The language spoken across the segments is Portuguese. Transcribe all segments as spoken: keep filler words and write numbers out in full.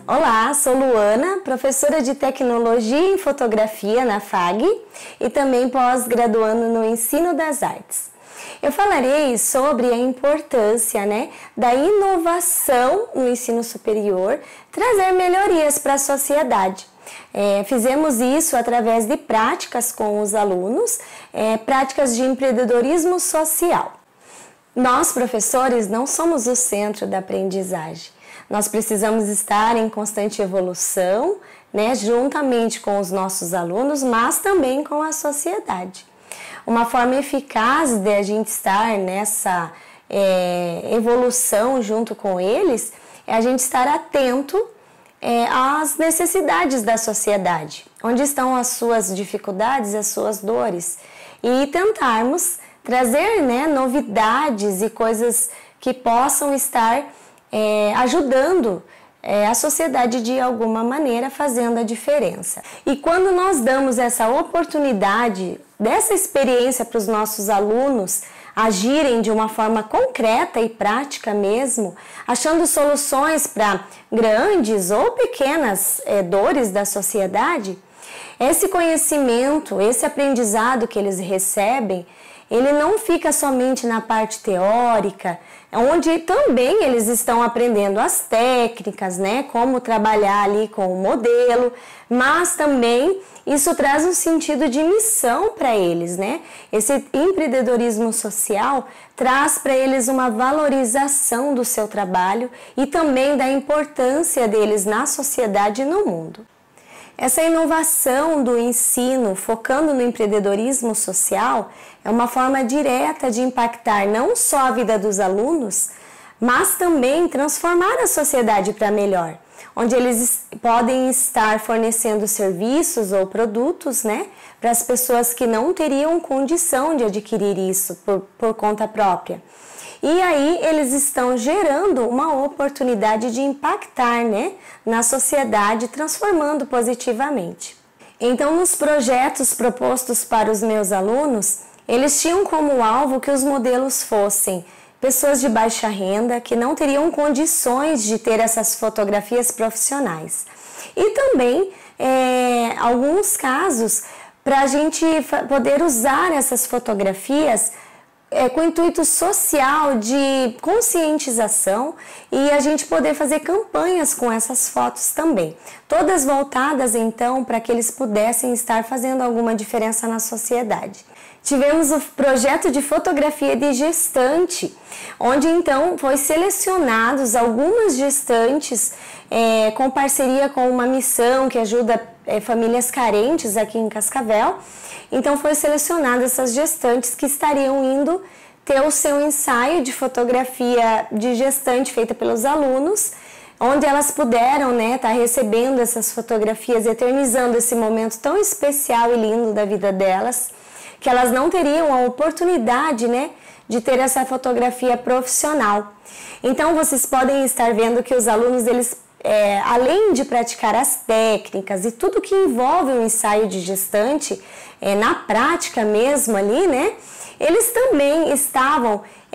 Olá, sou Luana, professora de Tecnologia em Fotografia na F A G e também pós-graduando no Ensino das Artes. Eu falarei sobre a importância, né, da inovação no ensino superior, trazer melhorias para a sociedade. É, fizemos isso através de práticas com os alunos, é, práticas de empreendedorismo social. Nós, professores, não somos o centro da aprendizagem. Nós precisamos estar em constante evolução, né, juntamente com os nossos alunos, mas também com a sociedade. Uma forma eficaz de a gente estar nessa é, evolução junto com eles é a gente estar atento é, às necessidades da sociedade, onde estão as suas dificuldades, as suas dores, e tentarmos trazer, né, novidades e coisas que possam estar é, ajudando é, a sociedade de alguma maneira, fazendo a diferença. E quando nós damos essa oportunidade, dessa experiência para os nossos alunos agirem de uma forma concreta e prática mesmo, achando soluções para grandes ou pequenas é, dores da sociedade, esse conhecimento, esse aprendizado que eles recebem, ele não fica somente na parte teórica, onde também eles estão aprendendo as técnicas, né, como trabalhar ali com o modelo, mas também isso traz um sentido de missão para eles, né? Esse empreendedorismo social traz para eles uma valorização do seu trabalho e também da importância deles na sociedade e no mundo. Essa inovação do ensino, focando no empreendedorismo social, é uma forma direta de impactar não só a vida dos alunos, mas também transformar a sociedade para melhor, onde eles podem estar fornecendo serviços ou produtos, né, para as pessoas que não teriam condição de adquirir isso por, por conta própria. E aí eles estão gerando uma oportunidade de impactar, né, na sociedade, transformando positivamente. Então, nos projetos propostos para os meus alunos, eles tinham como alvo que os modelos fossem pessoas de baixa renda, que não teriam condições de ter essas fotografias profissionais. E também, é, alguns casos, para a gente poder usar essas fotografias É, com intuito social de conscientização e a gente poder fazer campanhas com essas fotos também. Todas voltadas então para que eles pudessem estar fazendo alguma diferença na sociedade. Tivemos o projeto de fotografia de gestante, onde então foi selecionados algumas gestantes é, com parceria com uma missão que ajuda é, famílias carentes aqui em Cascavel. Então foi selecionado essas gestantes que estariam indo ter o seu ensaio de fotografia de gestante feita pelos alunos, onde elas puderam, né, estar recebendo essas fotografias, eternizando esse momento tão especial e lindo da vida delas, que elas não teriam a oportunidade, né, de ter essa fotografia profissional. Então vocês podem estar vendo que os alunos, eles É, além de praticar as técnicas e tudo que envolve o ensaio de gestante, é, na prática mesmo ali, né? Eles também estavam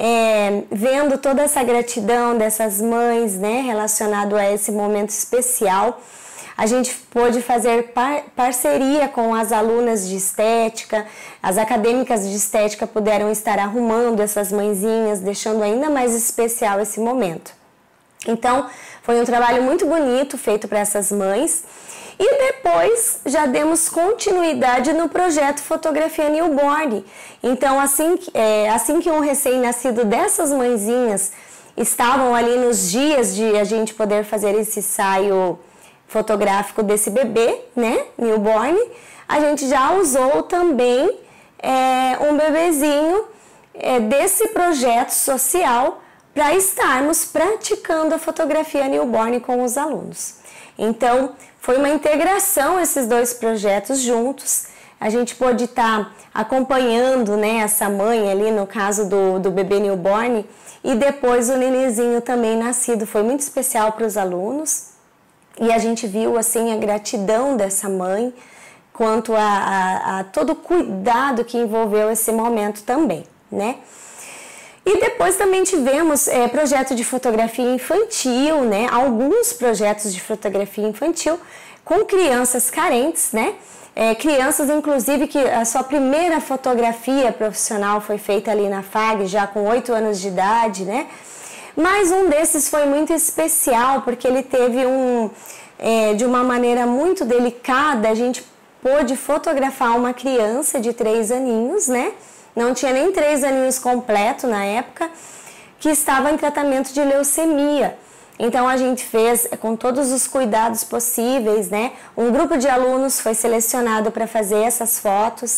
é, vendo toda essa gratidão dessas mães, né? Relacionado a esse momento especial. A gente pôde fazer par parceria com as alunas de estética, as acadêmicas de estética puderam estar arrumando essas mãezinhas, deixando ainda mais especial esse momento. Então, foi um trabalho muito bonito feito para essas mães e depois já demos continuidade no projeto Fotografia Newborn. Então, assim, é, assim que um recém-nascido dessas mãezinhas estavam ali nos dias de a gente poder fazer esse ensaio fotográfico desse bebê, né, newborn, a gente já usou também é, um bebezinho é, desse projeto social para estarmos praticando a fotografia newborn com os alunos. Então, foi uma integração esses dois projetos juntos. A gente pôde estar acompanhando, né, essa mãe ali, no caso do, do bebê newborn, e depois o nenenzinho também nascido. Foi muito especial para os alunos e a gente viu assim a gratidão dessa mãe quanto a, a, a todo o cuidado que envolveu esse momento também, né? E depois também tivemos é, projeto de fotografia infantil, né? Alguns projetos de fotografia infantil com crianças carentes, né? É, crianças, inclusive, que a sua primeira fotografia profissional foi feita ali na FAG, já com oito anos de idade, né? Mas um desses foi muito especial, porque ele teve um, é, de uma maneira muito delicada, a gente pôde fotografar uma criança de três aninhos, né? Não tinha nem três aninhos completo na época, que estava em tratamento de leucemia. Então a gente fez com todos os cuidados possíveis, né? Um grupo de alunos foi selecionado para fazer essas fotos.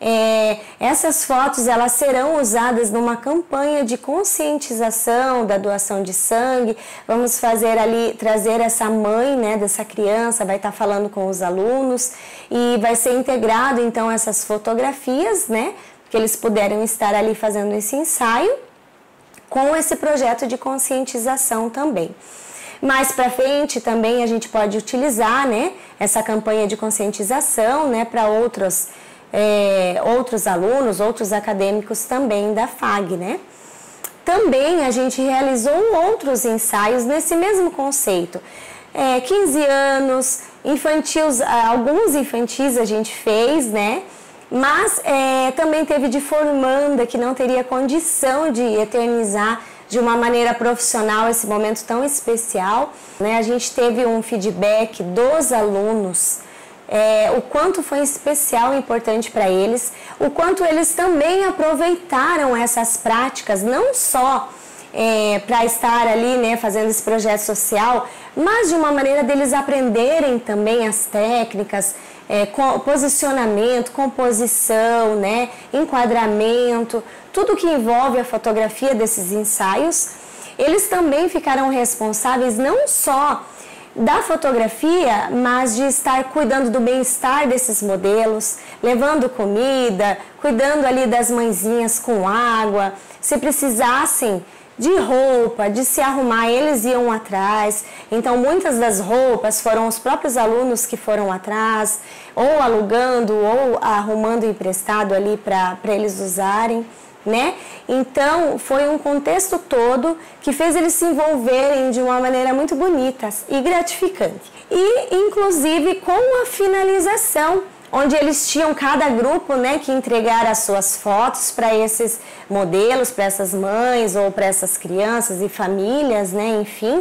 É, essas fotos elas serão usadas numa campanha de conscientização da doação de sangue. Vamos fazer ali, trazer essa mãe, né, dessa criança, vai estar falando com os alunos e vai ser integrado então essas fotografias, né? Que eles puderam estar ali fazendo esse ensaio com esse projeto de conscientização também. Mais para frente também a gente pode utilizar, né, essa campanha de conscientização, né, para outros, é, outros alunos, outros acadêmicos também da FAG, né. Também a gente realizou outros ensaios nesse mesmo conceito. É, quinze anos, infantil, alguns infantis a gente fez, né, mas é, também teve de formanda que não teria condição de eternizar de uma maneira profissional esse momento tão especial, né? A gente teve um feedback dos alunos, é, o quanto foi especial e importante para eles, o quanto eles também aproveitaram essas práticas, não só é, para estar ali, né, fazendo esse projeto social, mas de uma maneira deles aprenderem também as técnicas, É, posicionamento, composição, né, enquadramento, tudo que envolve a fotografia desses ensaios. Eles também ficaram responsáveis não só da fotografia, mas de estar cuidando do bem-estar desses modelos, levando comida, cuidando ali das mãezinhas com água. Se precisassem de roupa, de se arrumar, eles iam atrás. Então muitas das roupas foram os próprios alunos que foram atrás, ou alugando, ou arrumando emprestado ali para eles usarem, né? Então foi um contexto todo que fez eles se envolverem de uma maneira muito bonita e gratificante. E inclusive com a finalização, onde eles tinham cada grupo, né, que entregar as suas fotos para esses modelos, para essas mães ou para essas crianças e famílias, né, enfim,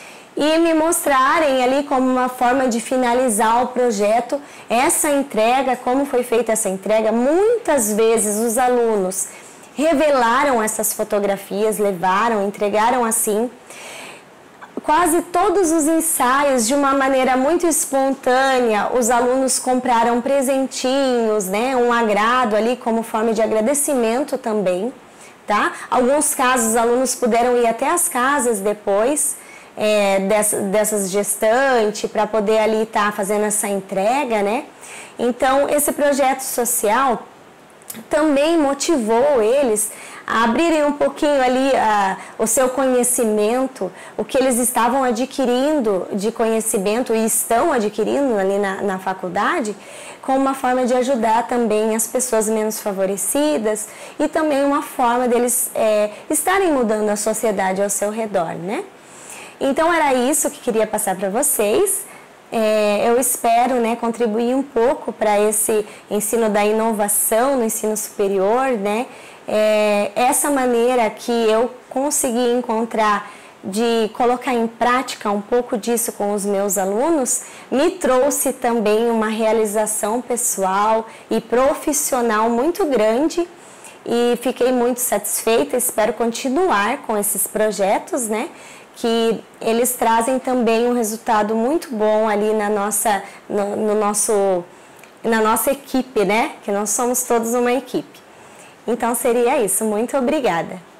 e me mostrarem ali como uma forma de finalizar o projeto, essa entrega, como foi feita essa entrega. Muitas vezes os alunos revelaram essas fotografias, levaram, entregaram assim. Quase todos os ensaios, de uma maneira muito espontânea, os alunos compraram presentinhos, né, um agrado ali como forma de agradecimento também, tá? Alguns casos, os alunos puderam ir até as casas depois é, dessas, dessas gestantes para poder ali estar fazendo essa entrega, né? Então, esse projeto social também motivou eles a abrirem um pouquinho ali a, o seu conhecimento, o que eles estavam adquirindo de conhecimento e estão adquirindo ali na, na faculdade, com uma forma de ajudar também as pessoas menos favorecidas e também uma forma deles é, estarem mudando a sociedade ao seu redor, né? Então era isso que queria passar para vocês. É, eu espero, né, contribuir um pouco para esse ensino da inovação no ensino superior, né? É, essa maneira que eu consegui encontrar de colocar em prática um pouco disso com os meus alunos me trouxe também uma realização pessoal e profissional muito grande e fiquei muito satisfeita. Espero continuar com esses projetos, né? Que eles trazem também um resultado muito bom ali na nossa, no, no nosso, na nossa equipe, né? Que nós somos todos uma equipe. Então seria isso. Muito obrigada.